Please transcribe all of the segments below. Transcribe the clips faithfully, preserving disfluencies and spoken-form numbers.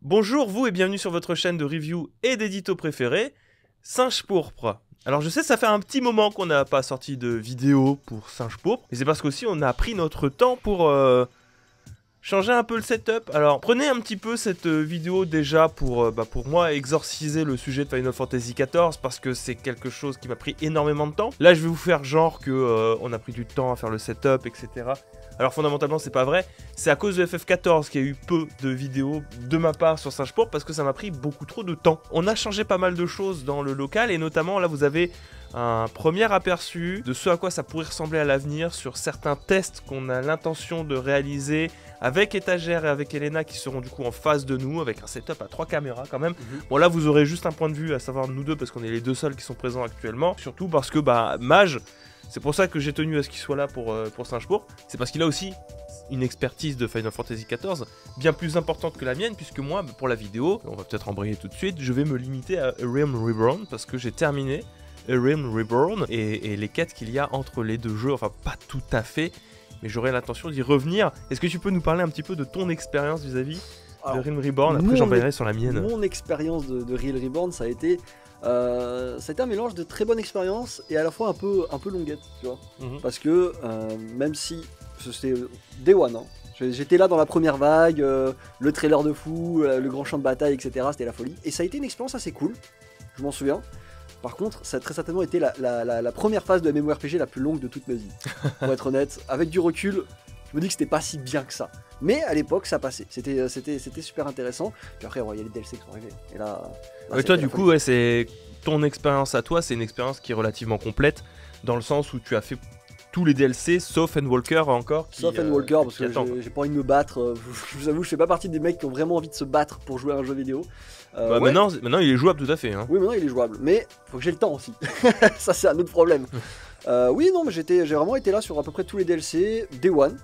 Bonjour vous et bienvenue sur votre chaîne de review et d'édito préféré, Singe Pourpre. Alors je sais ça fait un petit moment qu'on n'a pas sorti de vidéo pour Singe Pourpre, mais c'est parce qu'aussi on a pris notre temps pour euh, changer un peu le setup. Alors prenez un petit peu cette vidéo déjà pour, euh, bah, pour moi exorciser le sujet de Final Fantasy quatorze parce que c'est quelque chose qui m'a pris énormément de temps. Là je vais vous faire genre que euh, on a pris du temps à faire le setup, et cetera. Alors fondamentalement c'est pas vrai, c'est à cause de F F quatorze qu'il y a eu peu de vidéos de ma part sur Singe Pourpre parce que ça m'a pris beaucoup trop de temps. On a changé pas mal de choses dans le local et notamment là vous avez un premier aperçu de ce à quoi ça pourrait ressembler à l'avenir sur certains tests qu'on a l'intention de réaliser avec Étagère et avec Elena qui seront du coup en face de nous avec un setup à trois caméras quand même. Mmh. Bon là vous aurez juste un point de vue à savoir nous deux parce qu'on est les deux seuls qui sont présents actuellement, surtout parce que bah Mage, c'est pour ça que j'ai tenu à ce qu'il soit là pour, euh, pour Singe Pourpre, c'est parce qu'il a aussi une expertise de Final Fantasy quatorze bien plus importante que la mienne, puisque moi, pour la vidéo, on va peut-être embrayer tout de suite, je vais me limiter à A Realm Reborn, parce que j'ai terminé A Realm Reborn, et, et les quêtes qu'il y a entre les deux jeux, enfin pas tout à fait, mais j'aurai l'intention d'y revenir. Est-ce que tu peux nous parler un petit peu de ton expérience vis-à-vis de Realm Reborn? Après j'embrayerai sur la mienne. Mon expérience de, de Realm Reborn, ça a été... Euh, ça a été un mélange de très bonne expérience et à la fois un peu, un peu longuette, tu vois. Mmh. Parce que euh, même si c'était Day One, hein, j'étais là dans la première vague, euh, le trailer de fou, euh, le grand champ de bataille, et cetera. C'était la folie. Et ça a été une expérience assez cool, je m'en souviens. Par contre, ça a très certainement été la, la, la, la première phase de MMORPG la plus longue de toute ma vie. Pour être honnête, avec du recul, je me dis que c'était pas si bien que ça. Mais à l'époque, ça passait. C'était super intéressant. Puis après, il y a les D L C qui sont arrivés. Et là, là ouais, toi, du coup, ouais, c'est ton expérience à toi, c'est une expérience qui est relativement complète, dans le sens où tu as fait tous les D L C, sauf Endwalker encore. Qui, sauf Endwalker, euh, parce que j'ai pas envie de me battre. Je vous avoue, je fais pas partie des mecs qui ont vraiment envie de se battre pour jouer à un jeu vidéo. Euh, bah, ouais. maintenant, maintenant, il est jouable tout à fait. Hein. Oui, maintenant, il est jouable. Mais faut que j'ai le temps aussi. Ça, c'est un autre problème. euh, oui, non, mais j'ai vraiment été là sur à peu près tous les D L C, Day One.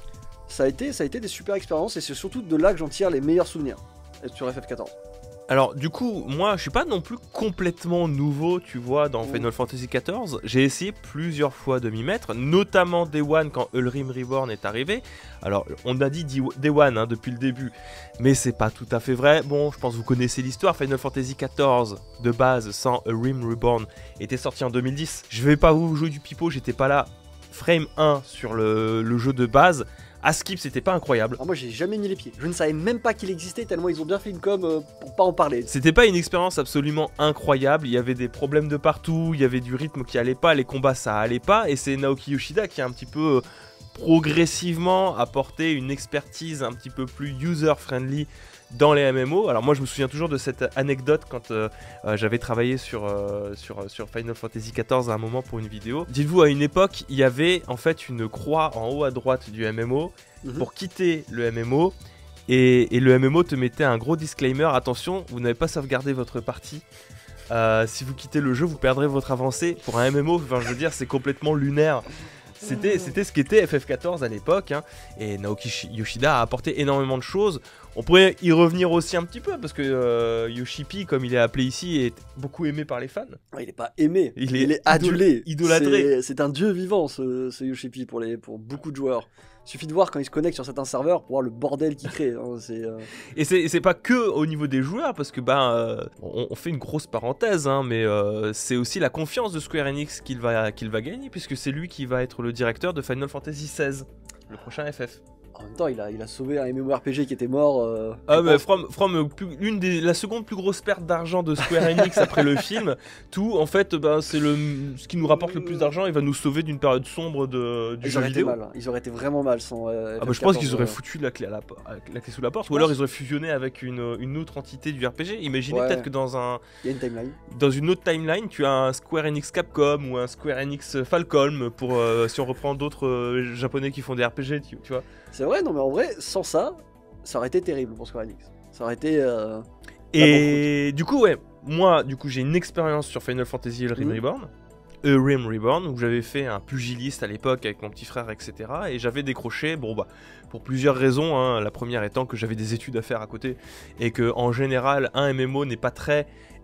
Ça a, été, ça a été des super expériences et c'est surtout de là que j'en tire les meilleurs souvenirs sur F F quatorze. Alors du coup, moi je suis pas non plus complètement nouveau, tu vois, dans mmh. Final Fantasy quatorze. J'ai essayé plusieurs fois de m'y mettre, notamment Day One quand A Realm Reborn est arrivé. Alors on a dit Day One hein, depuis le début, mais c'est pas tout à fait vrai. Bon, je pense que vous connaissez l'histoire. Final Fantasy quatorze de base sans A Realm Reborn était sorti en deux mille dix. Je vais pas vous jouer du pipeau, j'étais pas là. Frame un sur le, le jeu de base. À skip, c'était pas incroyable. Alors moi, j'ai jamais mis les pieds. Je ne savais même pas qu'il existait tellement ils ont bien fait une com euh, pour pas en parler. C'était pas une expérience absolument incroyable. Il y avait des problèmes de partout, il y avait du rythme qui allait pas, les combats ça allait pas. Et c'est Naoki Yoshida qui a un petit peu euh, progressivement apporté une expertise un petit peu plus user-friendly dans les M M O. Alors moi je me souviens toujours de cette anecdote quand euh, euh, j'avais travaillé sur, euh, sur, sur Final Fantasy quatorze à un moment pour une vidéo. Dites-vous, à une époque, il y avait en fait une croix en haut à droite du M M O mm-hmm. pour quitter le M M O et, et le M M O te mettait un gros disclaimer, attention, vous n'avez pas sauvegardé votre partie. Euh, si vous quittez le jeu, vous perdrez votre avancée. Pour un M M O, enfin, je veux dire, c'est complètement lunaire. C'était ce qu'était F F quatorze à l'époque, hein, et Naoki Yoshida a apporté énormément de choses. On pourrait y revenir aussi un petit peu, parce que euh, Yoshipi, comme il est appelé ici, est beaucoup aimé par les fans. Il n'est pas aimé, il est, il est adulé, idolâtré. C'est un dieu vivant, ce, ce Yoshipi, pour, les, pour beaucoup de joueurs. Il suffit de voir quand il se connecte sur certains serveurs pour voir le bordel qu'il crée. Hein, euh... Et c'est pas que au niveau des joueurs, parce que ben, euh, on, on fait une grosse parenthèse, hein, mais euh, c'est aussi la confiance de Square Enix qu'il va, qu'il va gagner, puisque c'est lui qui va être le directeur de Final Fantasy seize, le prochain F F. En même temps, il a, il a sauvé un MMORPG qui était mort. Euh, ah, mais From, From une des, la seconde plus grosse perte d'argent de Square Enix après le film, tout, en fait, ben, c'est ce qui nous rapporte le plus d'argent et va nous sauver d'une période sombre de, du ils jeu vidéo. Mal, hein. Ils auraient été vraiment mal sans. Euh, ah, bah, je pense qu'ils auraient foutu la clé, à la, la clé sous la porte, ou alors ils auraient fusionné avec une, une autre entité du R P G. Imaginez ouais. peut-être que dans un. Il y a une timeline. Dans une autre timeline, tu as un Square Enix Capcom ou un Square Enix Falcom, pour, euh, si on reprend d'autres euh, japonais qui font des R P G, tu, tu vois. C'est vrai, non mais en vrai, sans ça, ça aurait été terrible pour Square Enix. Ça aurait été... Euh, et du coup, ouais, moi, du coup, j'ai une expérience sur Final Fantasy A Realm Reborn, A Realm Reborn, où j'avais fait un pugiliste à l'époque avec mon petit frère, et cetera. Et j'avais décroché, bon bah, pour plusieurs raisons, hein, la première étant que j'avais des études à faire à côté, et que en général, un M M O n'est pas très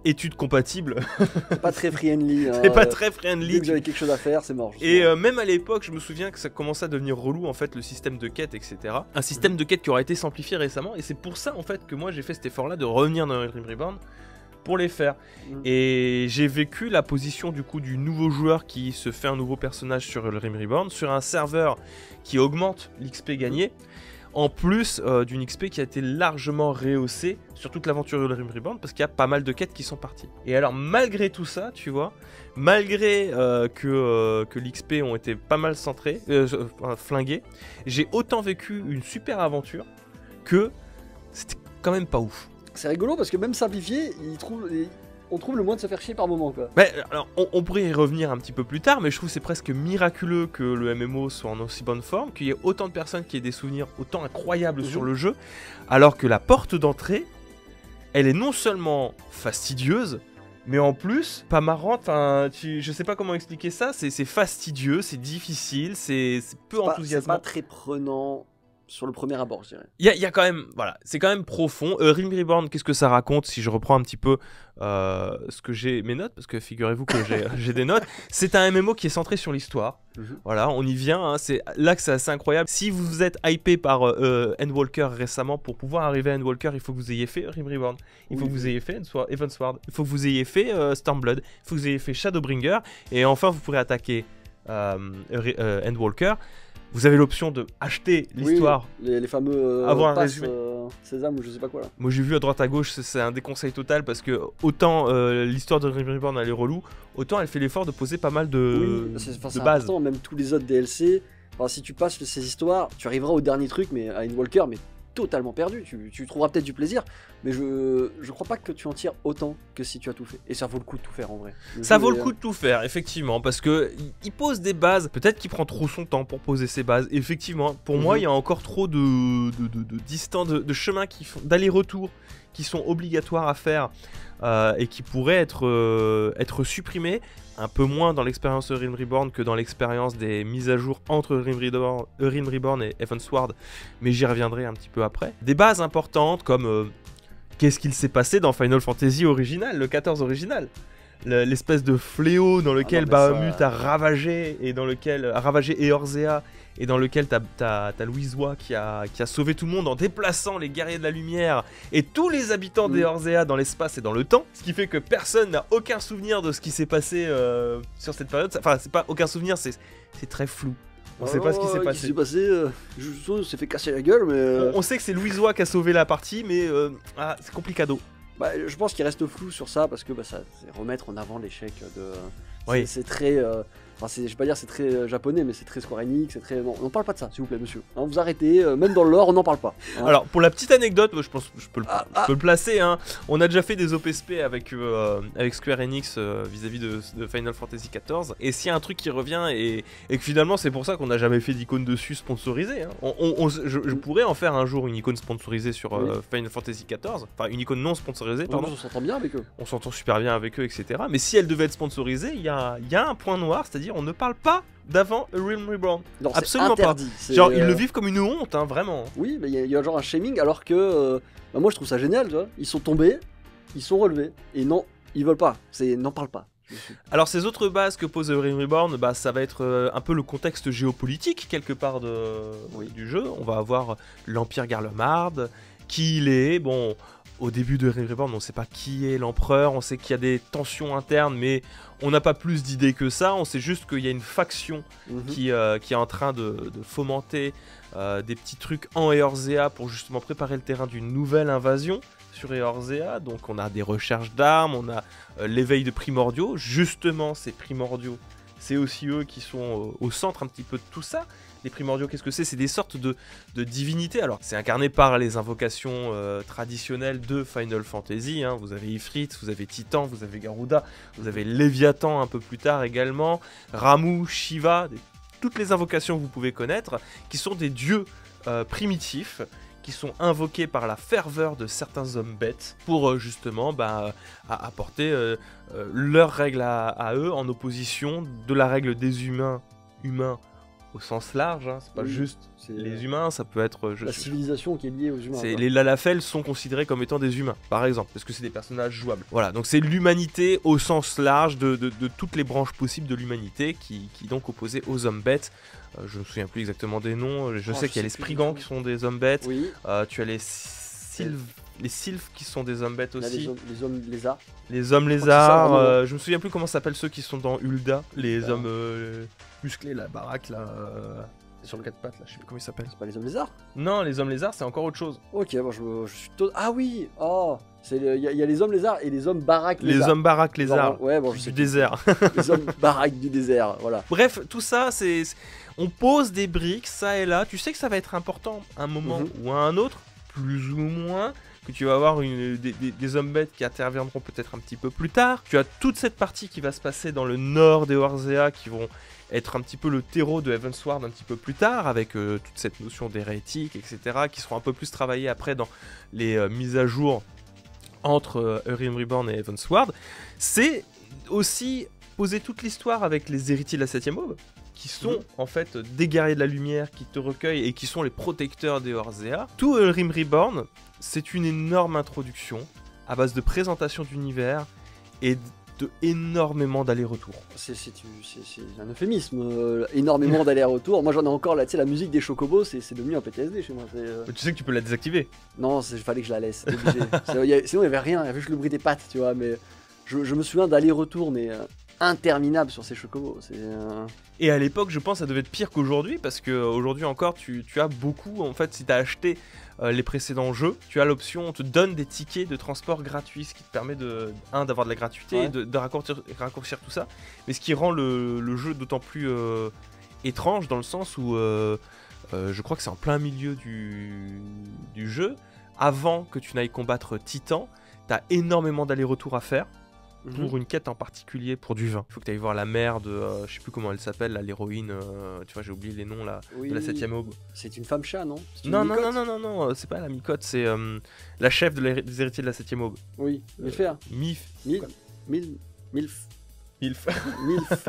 études compatibles. C'est pas très friendly. Hein. C'est pas très friendly. Dès que j'avais quelque chose à faire, c'est mort. Et euh, même à l'époque, je me souviens que ça commençait à devenir relou en fait le système de quête, et cetera. Un système de quête qui aura été simplifié récemment, et c'est pour ça en fait que moi j'ai fait cet effort-là de revenir dans Realm Reborn pour les faire. Mmh. Et j'ai vécu la position du coup du nouveau joueur qui se fait un nouveau personnage sur Realm Reborn, sur un serveur qui augmente l'X P gagné. Mmh. En plus euh, d'une X P qui a été largement rehaussée sur toute l'aventure de Realm Reborn, parce qu'il y a pas mal de quêtes qui sont parties. Et alors malgré tout ça, tu vois, malgré euh, que, euh, que l'X P ont été pas mal centrés, euh, euh, flingués, j'ai autant vécu une super aventure que c'était quand même pas ouf. C'est rigolo parce que même simplifié, il trouve... on trouve le moins de se faire chier par moment, quoi. Mais, alors, on, on pourrait y revenir un petit peu plus tard, mais je trouve que c'est presque miraculeux que le M M O soit en aussi bonne forme, qu'il y ait autant de personnes qui aient des souvenirs autant incroyables mmh. sur le jeu, alors que la porte d'entrée, elle est non seulement fastidieuse, mais en plus, pas marrante, enfin, je sais pas comment expliquer ça, c'est fastidieux, c'est difficile, c'est peu enthousiasmant. C'est pas très prenant... sur le premier abord, je dirais. Il y, y a quand même, voilà, c'est quand même profond. Euh, Realm Reborn, qu'est-ce que ça raconte? Si je reprends un petit peu euh, ce que j'ai, mes notes, parce que figurez-vous que j'ai des notes. C'est un M M O qui est centré sur l'histoire. Mm-hmm. Voilà, on y vient. Hein, c'est là que c'est assez incroyable. Si vous êtes hypé par euh, Endwalker récemment, pour pouvoir arriver à Endwalker, il faut que vous ayez fait Realm Reborn. Il faut oui, que vous ayez fait Evansward. Il faut que vous ayez fait euh, Stormblood. Il faut que vous ayez fait Shadowbringer. Et enfin, vous pourrez attaquer euh, euh, Endwalker. Vous avez l'option de acheter l'histoire. Oui, les, les fameux euh, avoir un pass, résumé. Euh, Sésame ou je sais pas quoi là. Moi j'ai vu à droite à gauche, c'est un déconseil total parce que autant euh, l'histoire de Realm Reborn elle est relou, autant elle fait l'effort de poser pas mal de, oui, c'est, de bases. Important, même tous les autres D L C. Enfin, si tu passes ces histoires, tu arriveras au dernier truc, mais à Endwalker, mais totalement perdu. Tu, tu trouveras peut-être du plaisir, mais je je crois pas que tu en tires autant que si tu as tout fait. Et ça vaut le coup de tout faire en vrai. Le ça vaut le coup de tout faire, effectivement, parce que il pose des bases. Peut-être qu'il prend trop son temps pour poser ses bases. Effectivement, pour mm-hmm. moi, il y a encore trop de de, de, de distants, de, de chemins qui font d'aller-retour qui sont obligatoires à faire euh, et qui pourraient être euh, être supprimés. Un peu moins dans l'expérience de Realm Reborn que dans l'expérience des mises à jour entre Realm Reborn, Realm Reborn et Evansward, mais j'y reviendrai un petit peu après. Des bases importantes comme euh, qu'est-ce qu'il s'est passé dans Final Fantasy original, le quatorze original, l'espèce de fléau dans lequel ah non, Bahamut ça... a ravagé et dans lequel a ravagé Eorzea et dans lequel t'as t'as, t'as Louisoix qui a, qui a sauvé tout le monde en déplaçant les guerriers de la lumière et tous les habitants mmh. d'Eorzea dans l'espace et dans le temps, ce qui fait que personne n'a aucun souvenir de ce qui s'est passé euh, sur cette période. Enfin, c'est pas aucun souvenir, c'est très flou. On oh, sait pas ce qui s'est passé. Ce qui s'est passé, euh, Jusso s'est fait casser la gueule, mais... Euh... On, on sait que c'est Louisoix qui a sauvé la partie, mais euh, ah, c'est complicado. Bah, je pense qu'il reste flou sur ça, parce que bah, ça, c'est remettre en avant l'échec de... Oui. C'est très... Euh... Enfin, je vais pas dire c'est très euh, japonais, mais c'est très Square Enix, c'est très... Non, on parle pas de ça, s'il vous plaît, monsieur. Hein, vous arrêtez, euh, même dans le lore, on n'en parle pas. Hein. Alors, pour la petite anecdote, je pense que je peux le, ah, je peux ah. le placer. Hein. On a déjà fait des O P S P avec, euh, avec Square Enix euh, vis-à-vis de, de Final Fantasy quatorze. Et s'il y a un truc qui revient, et, et que finalement, c'est pour ça qu'on n'a jamais fait d'icône dessus sponsorisée. Hein. On, on, on, je, je pourrais en faire un jour une icône sponsorisée sur euh, oui. Final Fantasy quatorze. Enfin, une icône non sponsorisée, pardon. On s'entend bien avec eux. On s'entend super bien avec eux, et cetera. Mais si elle devait être sponsorisée, il y a, y a un point noir, c'est-à-dire on ne parle pas d'avant Realm Reborn. Non, absolument interdit, pas. Genre, euh... ils le vivent comme une honte, hein, vraiment. Oui, mais il y, y a genre un shaming, alors que euh, bah, moi je trouve ça génial, tu vois. Ils sont tombés, ils sont relevés, et non, ils veulent pas. C'est n'en parle pas. Alors ces autres bases que pose Realm Reborn, bah, ça va être euh, un peu le contexte géopolitique quelque part de, oui. du jeu. On va avoir l'Empire Garlemald, qui il est, bon... Au début de Realm Reborn, on ne sait pas qui est l'empereur, on sait qu'il y a des tensions internes, mais on n'a pas plus d'idées que ça. On sait juste qu'il y a une faction mm-hmm. qui, euh, qui est en train de, de fomenter euh, des petits trucs en Eorzea pour justement préparer le terrain d'une nouvelle invasion sur Eorzea. Donc on a des recherches d'armes, on a euh, l'éveil de primordiaux. Justement, ces primordiaux, c'est aussi eux qui sont euh, au centre un petit peu de tout ça. Les primordiaux, qu'est-ce que c'est? C'est des sortes de, de divinités. Alors, c'est incarné par les invocations euh, traditionnelles de Final Fantasy. Hein. Vous avez Ifrit, vous avez Titan, vous avez Garuda, vous avez Léviathan un peu plus tard également, Ramu, Shiva, des, toutes les invocations que vous pouvez connaître, qui sont des dieux euh, primitifs, qui sont invoqués par la ferveur de certains hommes bêtes pour euh, justement bah, à, apporter euh, euh, leurs règles à, à eux en opposition de la règle des humains humains au sens large, hein. C'est pas oui, juste les humains, ça peut être... Je, la civilisation qui est liée aux humains. Les Lalafell sont considérés comme étant des humains, par exemple, parce que c'est des personnages jouables. Voilà, donc c'est l'humanité au sens large de, de, de toutes les branches possibles de l'humanité qui, qui donc opposée aux hommes bêtes. Euh, je ne me souviens plus exactement des noms, je oh, sais qu'il y a les Spriggans qui sont des hommes bêtes, oui. euh, tu as les Sylves... Les sylphes qui sont des hommes bêtes aussi. Les hommes, les hommes lézards. Les hommes lézards. Euh, je me souviens plus comment s'appellent ceux qui sont dans Hulda. Les hommes euh, musclés, la baraque là. Euh, sur le quatre pattes là, je sais plus comment ils s'appellent. C'est pas les hommes lézards? Non, les hommes lézards c'est encore autre chose. Ok, bon, je, je suis tout. Ah oui. Oh, il y, y a les hommes lézards et les hommes baraques lézards. Les hommes baraques lézards. Ouais, bon, je du sais désert. Les hommes baraques du désert, voilà. Bref, tout ça, c'est, on pose des briques ça et là. Tu sais que ça va être important à un moment mm-hmm. ou à un autre, plus ou moins. Que tu vas avoir une, des, des, des hommes bêtes qui interviendront peut-être un petit peu plus tard. Tu as toute cette partie qui va se passer dans le nord des Warzea qui vont être un petit peu le terreau de Heavensward un petit peu plus tard, avec euh, toute cette notion d'hérétique, et cetera, qui seront un peu plus travaillées après dans les euh, mises à jour entre euh, Realm Reborn et Heavensward. C'est aussi poser toute l'histoire avec les héritiers de la septième aube, qui sont mmh. en fait des guerriers de la lumière qui te recueillent et qui sont les protecteurs des Warzea. Tout Realm Reborn, c'est une énorme introduction à base de présentation d'univers et de énormément d'allers-retours. C'est un euphémisme, euh, énormément d'allers-retours. Moi j'en ai encore là, tu sais, la musique des Chocobos, c'est devenu un P T S D chez moi. Euh... Tu sais que tu peux la désactiver? Non, il fallait que je la laisse, c'est obligé. a, sinon il n'y avait rien, il y avait juste le bruit des pattes, tu vois, mais je, je me souviens d'allers-retours, mais... Euh... interminable sur ces chocobos. Euh... Et à l'époque, je pense, ça devait être pire qu'aujourd'hui, parce qu'aujourd'hui encore, tu, tu as beaucoup, en fait, si tu as acheté euh, les précédents jeux, tu as l'option, on te donne des tickets de transport gratuits, ce qui te permet de, un, d'avoir de la gratuité, ouais. et de, de raccourcir, raccourcir tout ça, mais ce qui rend le, le jeu d'autant plus euh, étrange, dans le sens où euh, euh, je crois que c'est en plein milieu du, du jeu, avant que tu n'ailles combattre Titan, tu as énormément d'allers-retours à faire, pour une quête en particulier, pour du vin. Il faut que tu ailles voir la mère de, euh, je sais plus comment elle s'appelle, l'héroïne, euh, tu vois, j'ai oublié les noms là, oui, de la septième aube. C'est une femme chat, non? Non, non, non, non, non, non, c'est pas la micotte, c'est euh, la chef de la, des héritiers de la septième aube. Oui, Milfer. Euh, Mif. Mil, mil, milf. Milf. Milf.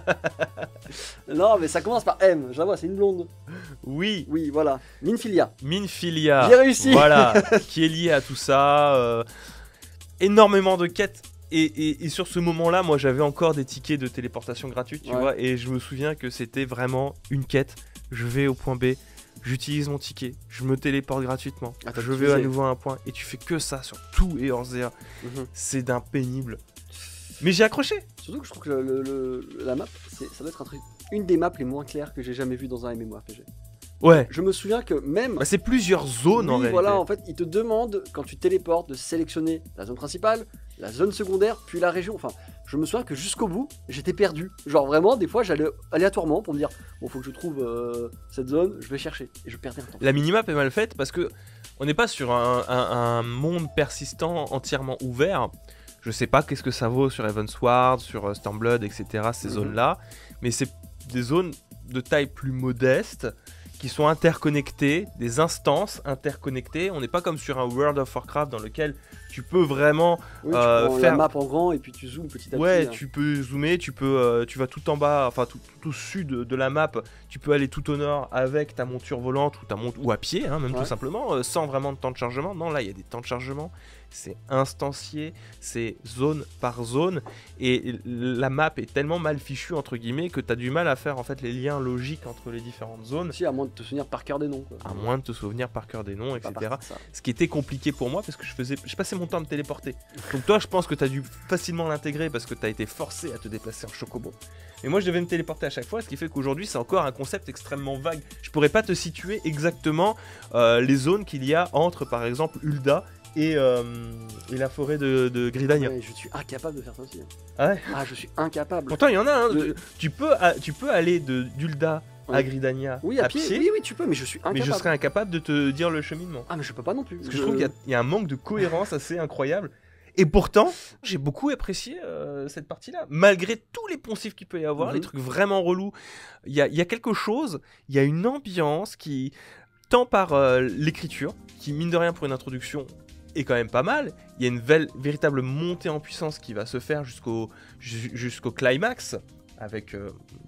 Non, mais ça commence par M, je la vois, c'est une blonde. Oui. Oui, voilà. Minfilia. Minfilia. J'ai réussi. Voilà, qui est lié à tout ça. Euh, énormément de quêtes. Et, et, et sur ce moment-là, moi j'avais encore des tickets de téléportation gratuites, tu ouais. vois, et je me souviens que c'était vraiment une quête. Je vais au point B, j'utilise mon ticket, je me téléporte gratuitement, ah, je vais à nouveau à un point, et tu fais que ça sur tout Eorzea. Mm-hmm. C'est d'un pénible. Mais j'ai accroché. Surtout que je trouve que le, le, la map, ça doit être un truc, une des maps les moins claires que j'ai jamais vues dans un MMORPG. Ouais. Je me souviens que même... Bah c'est plusieurs zones oui, en réalité. Voilà, en fait, il te demande, quand tu téléportes, de sélectionner la zone principale, la zone secondaire, puis la région. Enfin, je me souviens que jusqu'au bout, j'étais perdu. Genre vraiment, des fois, j'allais aléatoirement pour me dire, bon, faut que je trouve euh, cette zone, je vais chercher. Et je perdais un temps. La minimap est mal faite parce que on n'est pas sur un, un, un monde persistant entièrement ouvert. Je sais pas qu'est-ce que ça vaut sur Heavensward, sur Stormblood, et cetera, ces mm-hmm. zones-là. Mais c'est des zones de taille plus modeste, qui sont interconnectés, des instances interconnectées. On n'est pas comme sur un World of Warcraft dans lequel tu peux vraiment oui, euh, tu faire la map en grand et puis tu zoomes petit à petit. Ouais, hein. Tu peux zoomer, tu peux, euh, tu vas tout en bas, enfin tout, tout au sud de la map. Tu peux aller tout au nord avec ta monture volante ou ta mont ou à pied, hein, même ouais. tout simplement, euh, sans vraiment de temps de chargement. Non, là il y a des temps de chargement. C'est instancié, c'est zone par zone, et la map est tellement mal fichue entre guillemets que tu as du mal à faire en fait les liens logiques entre les différentes zones. Si, à moins de te souvenir par cœur des noms. Quoi. À moins de te souvenir par cœur des noms, et cetera. Ce qui était compliqué pour moi parce que je faisais, je passais mon temps à me téléporter. Donc toi, je pense que tu as dû facilement l'intégrer parce que tu as été forcé à te déplacer en chocobo. Mais moi, je devais me téléporter à chaque fois, ce qui fait qu'aujourd'hui, c'est encore un concept extrêmement vague. Je pourrais pas te situer exactement euh, les zones qu'il y a entre, par exemple, Hulda et, euh, et la forêt de, de Gridania. Ouais, je suis incapable de faire ça aussi. Ah ouais. Ah, je suis incapable. Pourtant, il y en a. Hein, de... tu, peux, tu peux aller de d'Ulda ouais. à Gridania oui, à, à pied. pied. Oui, oui, tu peux, mais je suis incapable. Mais je serais incapable de te dire le cheminement. Ah, mais je peux pas non plus. Parce que je, je trouve qu'il y, y a un manque de cohérence assez incroyable. Et pourtant, j'ai beaucoup apprécié euh, cette partie-là. Malgré tous les poncifs qu'il peut y avoir, mm-hmm. les trucs vraiment relous, il y a, y a quelque chose, il y a une ambiance qui, tant par euh, l'écriture, qui mine de rien pour une introduction, est quand même pas mal. Il y a une vé- véritable montée en puissance qui va se faire jusqu'au, jusqu'au climax, avec euh,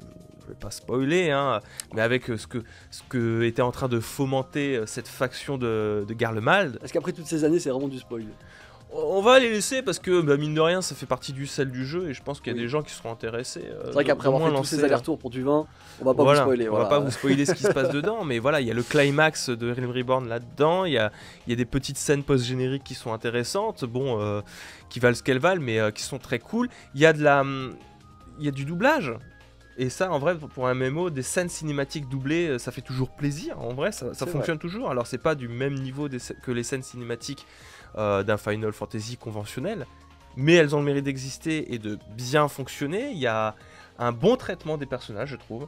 je vais pas spoiler, hein, mais avec ce que, ce que était en train de fomenter cette faction de, de Garlemald. Est-ce qu'après toutes ces années, c'est vraiment du spoil? On va les laisser parce que, bah, mine de rien, ça fait partie du sel du jeu et je pense qu'il y a oui. des gens qui seront intéressés. Euh, c'est vrai qu'après avoir fait tous ces allers-retours pour du vin, on va pas voilà, vous spoiler. On voilà. va pas vous spoiler ce qui se passe dedans, mais voilà, il y a le climax de Realm Reborn là-dedans, il y a, il y a des petites scènes post-génériques qui sont intéressantes, bon, euh, qui valent ce qu'elles valent, mais euh, qui sont très cool. Il y a de la, il y a du doublage. Et ça, en vrai, pour un M M O, des scènes cinématiques doublées, ça fait toujours plaisir. En vrai, ça, ça fonctionne vrai. toujours. Alors, c'est pas du même niveau des, que les scènes cinématiques euh, d'un Final Fantasy conventionnel, mais elles ont le mérite d'exister et de bien fonctionner. Il y a un bon traitement des personnages, je trouve.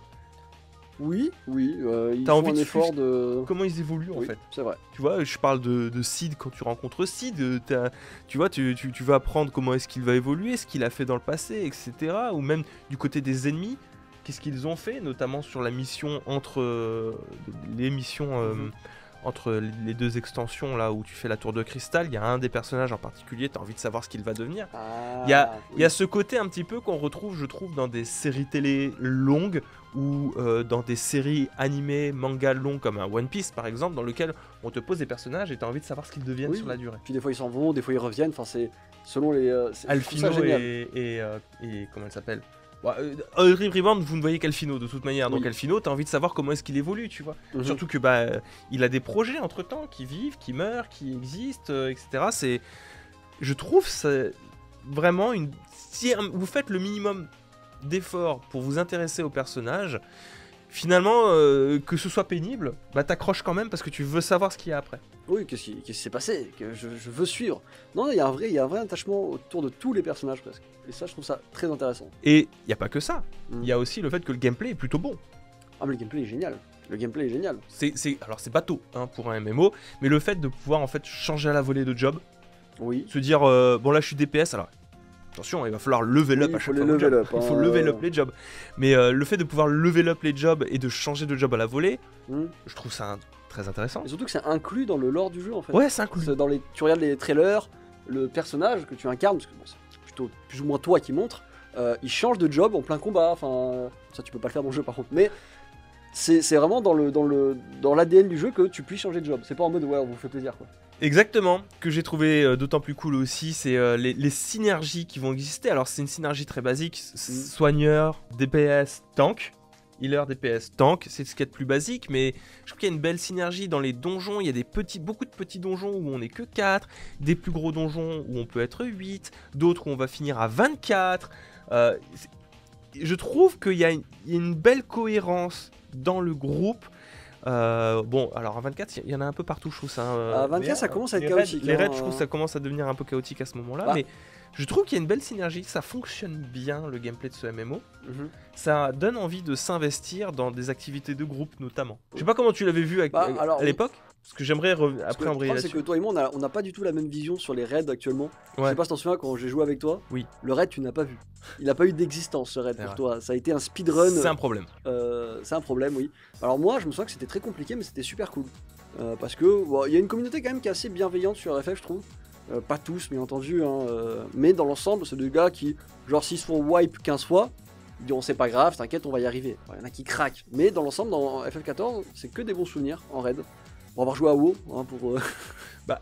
Oui, oui. Euh, ils font un effort de... Comment ils évoluent, en oui, fait. C'est vrai. Tu vois, je parle de, de Cid quand tu rencontres Cid. Tu vois, tu, tu, tu vas apprendre comment est-ce qu'il va évoluer, ce qu'il a fait dans le passé, et cetera. Ou même du côté des ennemis. Qu'est-ce qu'ils ont fait, notamment sur la mission entre euh, les missions euh, mm-hmm. entre les deux extensions là où tu fais la tour de cristal. Il y a un des personnages en particulier, tu as envie de savoir ce qu'il va devenir. Ah, il, y a, oui. il y a ce côté un petit peu qu'on retrouve, je trouve, dans des séries télé longues ou euh, dans des séries animées, mangas longs comme un One Piece par exemple, dans lequel on te pose des personnages et tu as envie de savoir ce qu'ils deviennent oui. sur la durée. Puis des fois ils s'en vont, des fois ils reviennent. Enfin c'est selon les. Euh, Alphino et, et, euh, et comment elle s'appelle? Euh, Realm Reborn, vous ne voyez qu'Alphino de toute manière, donc oui. Alphino, t'as envie de savoir comment est-ce qu'il évolue, tu vois. Mm-hmm. Surtout que bah, euh, il a des projets entre temps qui vivent, qui meurent, qui existent, euh, et cetera. C'est, je trouve, c'est vraiment une. Si vous faites le minimum d'efforts pour vous intéresser au personnage, finalement, euh, que ce soit pénible, bah t'accroches quand même parce que tu veux savoir ce qu'il y a après. Oui, qu'est-ce qui, qu'est-ce qui s'est passé, que je, je veux suivre. Non, il y a un vrai, il y a un vrai attachement autour de tous les personnages presque. Et ça, je trouve ça très intéressant. Et il n'y a pas que ça. Il mm. y a aussi le fait que le gameplay est plutôt bon. Ah, mais le gameplay est génial. Le gameplay est génial. C'est, c'est, alors c'est bateau hein, pour un M M O, mais le fait de pouvoir en fait changer à la volée de job, oui. se dire euh, bon là je suis D P S alors. Attention, il va falloir level up oui, à chaque fois. Level up, il faut hein. level up les jobs. Mais euh, le fait de pouvoir level up les jobs et de changer de job à la volée, mm. je trouve ça un, très intéressant. Et surtout que c'est inclus dans le lore du jeu en fait. Ouais, c'est inclus. C'est dans les, tu regardes les trailers, le personnage que tu incarnes, parce que bon, c'est plutôt plus ou moins toi qui montre, euh, il change de job en plein combat. Enfin, ça tu peux pas le faire dans le jeu par contre. Mais c'est, c'est vraiment dans le dans le dans l'A D N du jeu que tu puisses changer de job. C'est pas en mode ouais on vous fait plaisir quoi. Exactement, que j'ai trouvé euh, d'autant plus cool aussi, c'est euh, les, les synergies qui vont exister. Alors c'est une synergie très basique, mm. soigneur, D P S, tank, healer, D P S, tank, c'est ce qu'il y a de plus basique, mais je trouve qu'il y a une belle synergie dans les donjons. Il y a des petits, beaucoup de petits donjons où on n'est que quatre, des plus gros donjons où on peut être huit, d'autres où on va finir à vingt-quatre. Euh, je trouve qu'il y a une, il y a une belle cohérence dans le groupe. Euh, bon, alors à vingt-quatre, il y en a un peu partout, je trouve ça. Euh, à vingt-quatre, ça commence à être les chaotique. Raids, les raids, hein, je trouve ça commence à devenir un peu chaotique à ce moment-là, bah. mais je trouve qu'il y a une belle synergie, ça fonctionne bien le gameplay de ce M M O. Mm-hmm. Ça donne envie de s'investir dans des activités de groupe notamment. Je sais pas comment tu l'avais vu à, bah, à, alors, à l'époque. Parce que j'aimerais re... après embrayer là-dessus. C'est que toi et moi, on n'a pas du tout la même vision sur les raids actuellement. Ouais. Je sais pas si t'en souviens, quand j'ai joué avec toi, oui. le raid, tu n'as pas vu. Il n'a pas eu d'existence, ce raid c'est pour vrai. Toi. Ça a été un speedrun. C'est un problème. Euh, c'est un problème, oui. Alors moi, je me souviens que c'était très compliqué, mais c'était super cool. Euh, parce que il bon, y a une communauté quand même qui est assez bienveillante sur R F F, je trouve. Euh, pas tous, bien entendu. Hein, euh, mais dans l'ensemble, c'est des gars qui, genre, s'ils se font wipe quinze fois, ils diront c'est pas grave, t'inquiète, on va y arriver. Il y en a qui craquent. Mais dans l'ensemble, dans F F quatorze, c'est que des bons souvenirs en raid. Pour avoir joué à WoW, hein, pour... Euh... bah,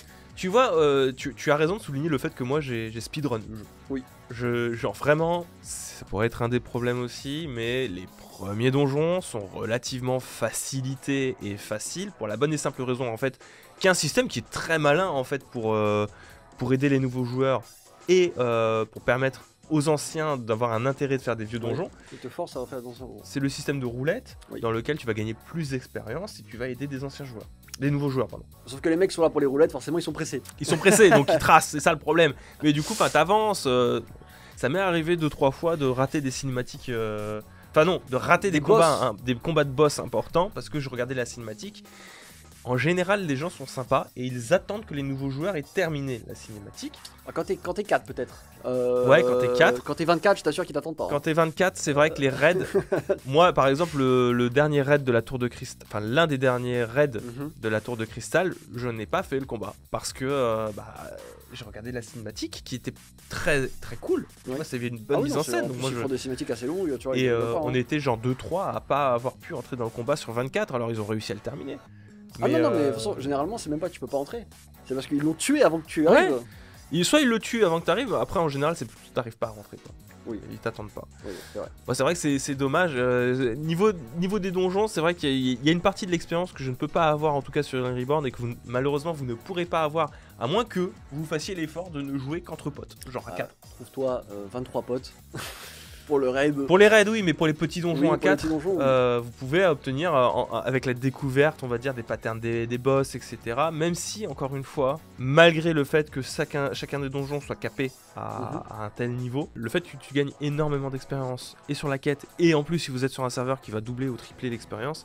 tu vois, euh, tu, tu as raison de souligner le fait que moi j'ai, j'ai speedrun le jeu. Oui. Je, genre vraiment, ça pourrait être un des problèmes aussi, mais les premiers donjons sont relativement facilités et faciles pour la bonne et simple raison en fait qu'il y a un système qui est très malin en fait pour, euh, pour aider les nouveaux joueurs et euh, pour permettre aux anciens d'avoir un intérêt de faire des vieux donjons. Il te force à refaire attention. C'est le système de roulette oui. dans lequel tu vas gagner plus d'expérience et tu vas aider des anciens joueurs. Des nouveaux joueurs, pardon. Sauf que les mecs sont là pour les roulettes, forcément ils sont pressés. Ils sont pressés, donc ils tracent, c'est ça le problème. Mais du coup, t'avances. Euh, ça m'est arrivé deux trois fois de rater des cinématiques. Euh... Enfin non, de rater des, des combats, hein, des combats de boss importants parce que je regardais la cinématique. en général, les gens sont sympas et ils attendent que les nouveaux joueurs aient terminé la cinématique. Ah, quand t'es quand t'es quatre peut-être. Euh, ouais, quand t'es quatre. Quand t'es vingt-quatre, je t'assure qu'ils t'attendent pas. Hein. Quand t'es vingt-quatre, c'est vrai que les raids. Moi, par exemple, le, le dernier raid de la Tour de Cristal, enfin l'un des derniers raids mm-hmm. de la Tour de Cristal, je n'ai pas fait le combat parce que euh, bah, j'ai regardé la cinématique qui était très très cool. Ouais. Moi, c'était une bonne ah oui, mise non, en scène. Donc moi, je... des cinématiques assez longues. Tu vois, et euh, pas, hein. on était genre deux trois à pas avoir pu entrer dans le combat sur vingt-quatre, alors ils ont réussi à le terminer. Ah mais non, non, euh... mais de toute façon, généralement, c'est même pas que tu peux pas entrer. C'est parce qu'ils l'ont tué avant que tu arrives. Ouais. Il, soit ils le tuent avant que tu arrives, après en général, c'est tu t'arrives pas à rentrer. Quoi. Oui. Ils t'attendent pas. Oui, c'est vrai. Bon, c'est vrai que c'est dommage. Euh, niveau, niveau des donjons, c'est vrai qu'il y, y a une partie de l'expérience que je ne peux pas avoir, en tout cas sur Realm Reborn, et que vous, malheureusement vous ne pourrez pas avoir, à moins que vous fassiez l'effort de ne jouer qu'entre potes, genre à quatre. Euh, Trouve-toi euh, vingt-trois potes. Pour le raid. Pour les raids, oui, mais pour les petits donjons oui, à quatre, donjons, oui. euh, vous pouvez obtenir, euh, en, avec la découverte, on va dire, des patterns des, des boss, et cetera. Même si, encore une fois, malgré le fait que chacun, chacun des donjons soit capé à, mm-hmm. à un tel niveau, le fait que tu gagnes énormément d'expérience, et sur la quête, et en plus, si vous êtes sur un serveur qui va doubler ou tripler l'expérience,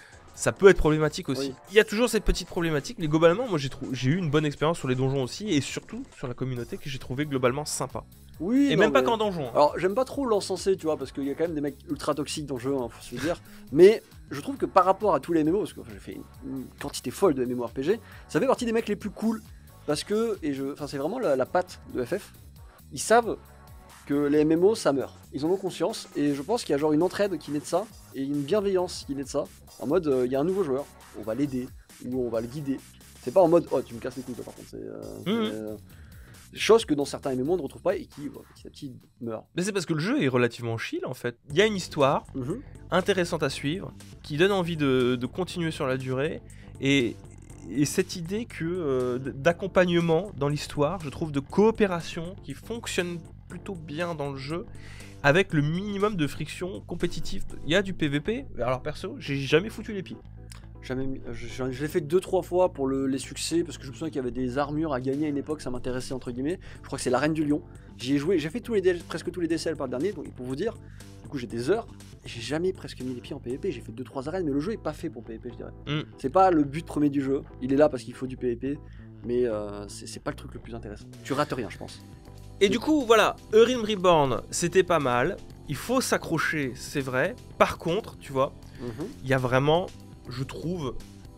ça peut être problématique aussi. Oui. Il y a toujours cette petite problématique, mais globalement, moi j'ai eu une bonne expérience sur les donjons aussi, et surtout sur la communauté que j'ai trouvé globalement sympa. Oui, et non, même pas mais... qu'en donjon. Hein. Alors j'aime pas trop l'encenser, tu vois, parce qu'il y a quand même des mecs ultra toxiques dans le jeu, hein, faut se le dire. Mais je trouve que par rapport à tous les M M O, parce que enfin, j'ai fait une, une quantité folle de MMORPG, ça fait partie des mecs les plus cool. Parce que, et je, enfin c'est vraiment la, la patte de F F. Ils savent que les M M O ça meurt. Ils en ont conscience, et je pense qu'il y a genre une entraide qui naît de ça, et une bienveillance qui naît de ça. En mode, il euh, y a un nouveau joueur, on va l'aider, ou on va le guider. C'est pas en mode, oh tu me casses les couilles toi par contre, c'est... Euh, mmh. euh, Chose que dans certains M M O on ne retrouve pas et qui bah, petit à petit meurt. Mais c'est parce que le jeu est relativement chill en fait. Il y a une histoire mm-hmm. intéressante à suivre, qui donne envie de, de continuer sur la durée, et, et cette idée que euh, d'accompagnement dans l'histoire, je trouve de coopération qui fonctionne plutôt bien dans le jeu, avec le minimum de friction compétitive. Il y a du P V P, alors perso, j'ai jamais foutu les pieds. Jamais mis... je, je, je l'ai fait deux trois fois pour le, les succès, parce que je me souviens qu'il y avait des armures à gagner à une époque, ça m'intéressait entre guillemets. Je crois que c'est la Reine du Lion. J'y ai joué, j'ai fait tous les presque tous les D C L par le dernier, donc pour vous dire, du coup j'ai des heures, et j'ai jamais presque mis les pieds en P V P, j'ai fait deux trois arènes, mais le jeu est pas fait pour P V P, je dirais. Mm. C'est pas le but premier du jeu, il est là parce qu'il faut du P V P, mais euh, c'est pas le truc le plus intéressant. Tu rates rien, je pense. Et oui. Du coup, voilà, Realm Reborn, c'était pas mal, il faut s'accrocher, c'est vrai. Par contre, tu vois, il mm-hmm. y a vraiment, je trouve,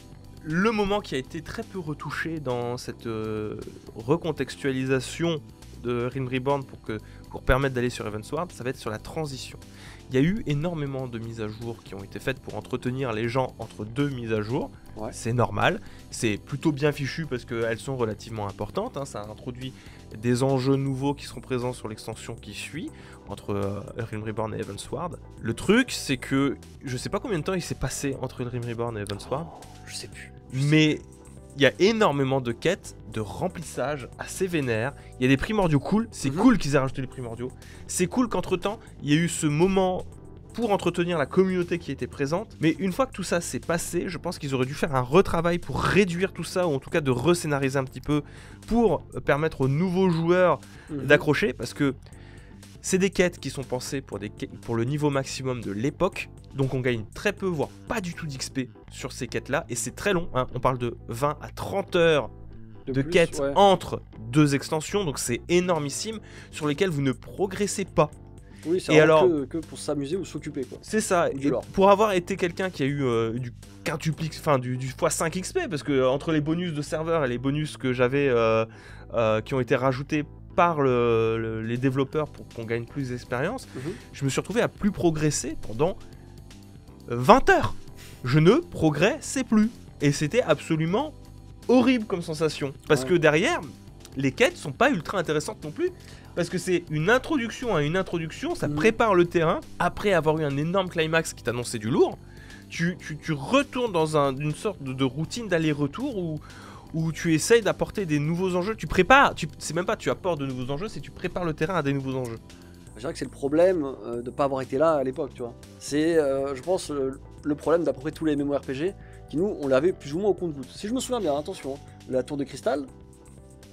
le moment qui a été très peu retouché dans cette euh, recontextualisation de Realm Reborn pour, que, pour permettre d'aller sur Heavensward, ça va être sur la transition. Il y a eu énormément de mises à jour qui ont été faites pour entretenir les gens entre deux mises à jour. Ouais. C'est normal, c'est plutôt bien fichu parce qu'elles sont relativement importantes. Hein. Ça a introduit des enjeux nouveaux qui seront présents sur l'extension qui suit entre euh, Realm Reborn et Heavensward. Le truc, c'est que je sais pas combien de temps il s'est passé entre Realm Reborn et Heavensward. Oh, je sais plus. Je mais il y a énormément de quêtes, de remplissage assez vénère. Il y a des primordiaux cool. C'est mm-hmm. cool qu'ils aient rajouté les primordiaux. C'est cool qu'entre temps, il y a eu ce moment pour entretenir la communauté qui était présente. Mais une fois que tout ça s'est passé, je pense qu'ils auraient dû faire un retravail pour réduire tout ça, ou en tout cas de rescénariser un petit peu pour permettre aux nouveaux joueurs mm-hmm. d'accrocher. Parce que c'est des quêtes qui sont pensées pour, des quêtes, pour le niveau maximum de l'époque. Donc on gagne très peu, voire pas du tout d'X P sur ces quêtes-là. Et c'est très long, hein. On parle de vingt à trente heures de, de plus, quêtes ouais. entre deux extensions. Donc c'est énormissime, sur lesquelles vous ne progressez pas. Oui, c'est alors que, que pour s'amuser ou s'occuper. C'est ça. Et pour avoir été quelqu'un qui a eu euh, du quintuplix, enfin du, du fois cinq X P, parce que euh, entre les bonus de serveur et les bonus que j'avais euh, euh, qui ont été rajoutés par le, le, les développeurs pour qu'on gagne plus d'expérience, mm-hmm. je me suis retrouvé à plus progresser pendant vingt heures. Je ne progressais plus. Et c'était absolument horrible comme sensation. Parce ouais. que derrière, les quêtes sont pas ultra intéressantes non plus. Parce que c'est une introduction à une introduction, ça mmh. prépare le terrain. Après avoir eu un énorme climax qui t'annonçait du lourd, tu, tu, tu retournes dans un, une sorte de, de routine d'aller-retour où, où tu essayes d'apporter des nouveaux enjeux. Tu prépares, tu, c'est même pas tu apportes de nouveaux enjeux, c'est tu prépares le terrain à des nouveaux enjeux. Je dirais que c'est le problème euh, de ne pas avoir été là à l'époque, tu vois. C'est, euh, je pense, le, le problème d'à peu près tous les MMORPG qui, nous, on l'avait plus ou moins au compte-gouttes. Si je me souviens bien, attention, la Tour de Cristal,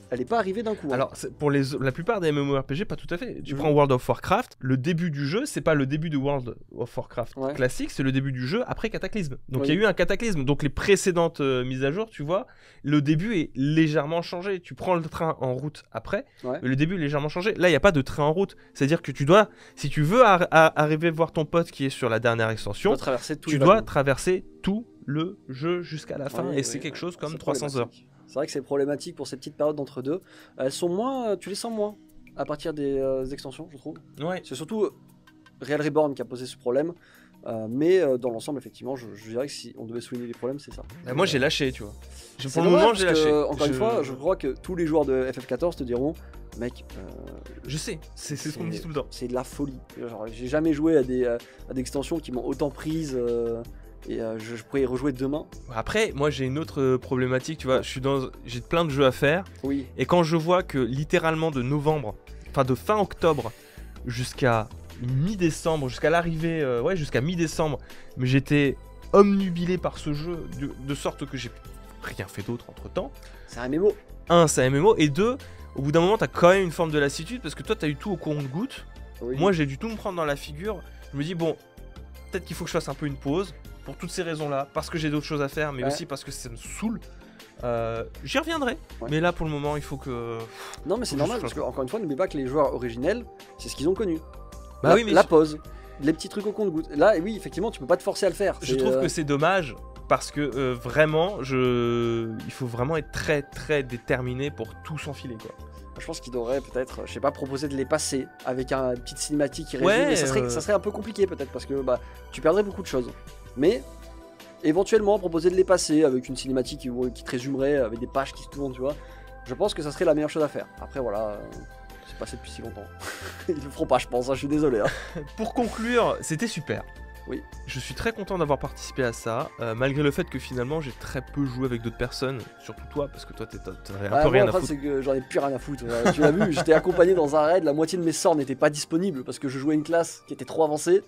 elle est pas arrivée d'un coup. Hein. Alors pour les, la plupart des MMORPG, pas tout à fait. Tu mmh. prends World of Warcraft, le début du jeu, c'est pas le début de World of Warcraft ouais. classique, c'est le début du jeu après Cataclysme. Donc il oui. y a eu un cataclysme. Donc les précédentes euh, mises à jour, tu vois, le début est légèrement changé. Tu prends le train en route après, ouais. mais le début est légèrement changé. Là, il n'y a pas de train en route. C'est-à-dire que tu dois, si tu veux ar- ar- arriver voir ton pote qui est sur la dernière extension, tu dois traverser, tu dois traverser tout le jeu jusqu'à la fin oui, et oui, c'est quelque oui. chose comme trois cents heures. C'est vrai que c'est problématique pour ces petites périodes d'entre deux. Elles sont moins, tu les sens moins à partir des euh, extensions, je trouve. Ouais. C'est surtout Real Reborn qui a posé ce problème. Euh, mais euh, dans l'ensemble, effectivement, je, je dirais que si on devait souligner les problèmes, c'est ça. Bah, moi, j'ai lâché, tu vois. Je, pour le moment, j'ai lâché. Que, encore je... une fois, je crois que tous les joueurs de F F quatorze te diront, mec. Euh, je sais, c'est ce qu'on me dit tout le temps. C'est de la folie. Genre, j'ai jamais joué à des, à des extensions qui m'ont autant prise. Euh, Et euh, je, je pourrais y rejouer demain. Après, moi j'ai une autre euh, problématique, tu vois, je suis dans, j'ai plein de jeux à faire. Oui. Et quand je vois que littéralement de novembre, enfin de fin octobre jusqu'à mi-décembre, jusqu'à l'arrivée, euh, ouais, jusqu'à mi-décembre, mais j'étais omnubilé par ce jeu, de, de sorte que j'ai rien fait d'autre entre temps. C'est un M M O. Un, c'est un M M O. Et deux, au bout d'un moment, t'as quand même une forme de lassitude parce que toi, t'as eu tout au compte-gouttes. Oui. Moi, j'ai dû tout me prendre dans la figure. Je me dis, bon, peut-être qu'il faut que je fasse un peu une pause. Pour toutes ces raisons-là, parce que j'ai d'autres choses à faire, mais ouais. aussi parce que ça me saoule. Euh, J'y reviendrai, ouais. mais là pour le moment, il faut que. Non, mais c'est normal, parce que, encore une fois, n'oubliez pas que les joueurs originels, c'est ce qu'ils ont connu. Bah la, oui, mais la pause, les petits trucs au compte-gouttes. Là, oui, effectivement, tu peux pas te forcer à le faire. Je trouve euh... que c'est dommage, parce que euh, vraiment, je... il faut vraiment être très très déterminé pour tout s'enfiler, quoi. Je pense qu'il devrait peut-être, je sais pas, proposer de les passer avec un, une petite cinématique qui résume, ouais, mais ça serait, euh... ça serait un peu compliqué peut-être, parce que bah, tu perdrais beaucoup de choses. Mais éventuellement proposer de les passer avec une cinématique qui, qui te résumerait, avec des pages qui se tournent, tu vois. Je pense que ça serait la meilleure chose à faire. Après voilà, euh, c'est passé depuis si longtemps. Ils le feront pas, je pense, hein, je suis désolé. Hein. Pour conclure, c'était super. Oui. Je suis très content d'avoir participé à ça, euh, malgré le fait que finalement j'ai très peu joué avec d'autres personnes, surtout toi, parce que toi t'avais un ah, peu moi, rien en à fait, foutre. C'est que j'en ai plus rien à foutre. Euh, tu l'as vu, j'étais accompagné dans un raid, la moitié de mes sorts n'étaient pas disponibles parce que je jouais une classe qui était trop avancée.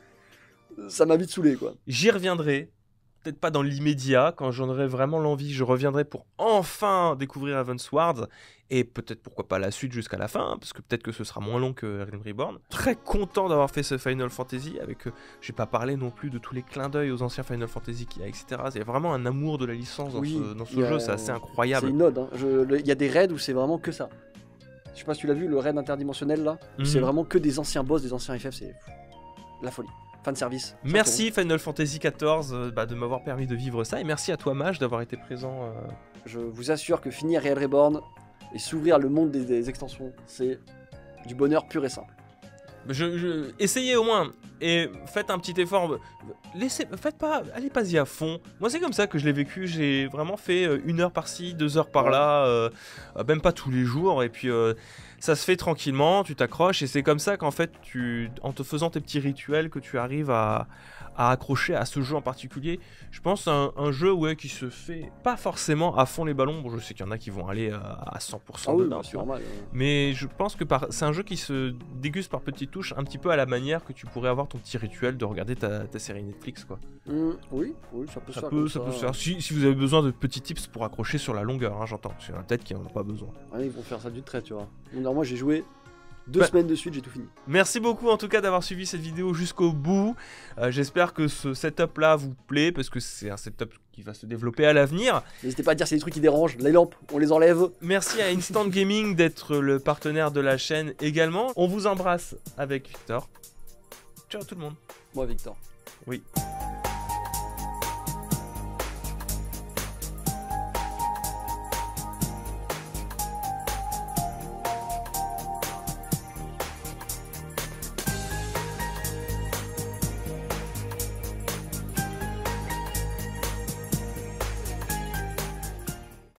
Ça m'a vite saoulé, quoi. J'y reviendrai. Peut-être pas dans l'immédiat, quand j'en aurai vraiment l'envie, je reviendrai pour enfin découvrir Heavensward et peut-être pourquoi pas la suite jusqu'à la fin, parce que peut-être que ce sera moins long que Realm Reborn. Très content d'avoir fait ce Final Fantasy, avec, euh, j'ai pas parlé non plus de tous les clins d'œil aux anciens Final Fantasy qu'il y a, et cetera. Il y a vraiment un amour de la licence dans oui, ce, dans ce jeu, a... c'est assez incroyable. C'est une ode, hein. Il y a des raids où c'est vraiment que ça. Je sais pas si tu l'as vu, le raid interdimensionnel là, mm-hmm. c'est vraiment que des anciens boss, des anciens F F, c'est la folie. Fan service. Merci Final Fantasy quatorze euh, bah, de m'avoir permis de vivre ça et merci à toi Mage d'avoir été présent. Euh... Je vous assure que finir Real Reborn et s'ouvrir le monde des, des extensions, c'est du bonheur pur et simple. Je, je... Essayez au moins et faites un petit effort. Laissez, faites pas, allez pas-y à fond. Moi c'est comme ça que je l'ai vécu. J'ai vraiment fait une heure par-ci, deux heures par-là, euh, même pas tous les jours. Et puis euh, ça se fait tranquillement, tu t'accroches et c'est comme ça qu'en fait, tu, en te faisant tes petits rituels, que tu arrives à, à accrocher à ce jeu en particulier. Je pense à un, un jeu ouais, qui se fait pas forcément à fond les ballons. Bon, je sais qu'il y en a qui vont aller à, à cent pour cent ah oui, dedans, c'est normal. Ouais. Mais je pense que par, c'est un jeu qui se déguste par petites touches, un petit peu à la manière que tu pourrais avoir ton petit rituel de regarder ta, ta série Netflix, quoi. Mmh, oui, oui, ça peut ça se faire. Peut, ça, ça peut se faire. Si, si vous avez besoin de petits tips pour accrocher sur la longueur, hein, j'entends. Parce qu'il y en a peut-être qui n'en ont pas besoin. Ouais, ils vont faire ça du trait, tu vois. Alors, moi, j'ai joué. Deux bah, semaines de suite, j'ai tout fini. Merci beaucoup en tout cas d'avoir suivi cette vidéo jusqu'au bout. Euh, J'espère que ce setup là vous plaît parce que c'est un setup qui va se développer à l'avenir. N'hésitez pas à dire c'est des trucs qui dérangent, les lampes, on les enlève. Merci à Instant Gaming d'être le partenaire de la chaîne également. On vous embrasse avec Victor. Ciao tout le monde. Moi Victor. Oui.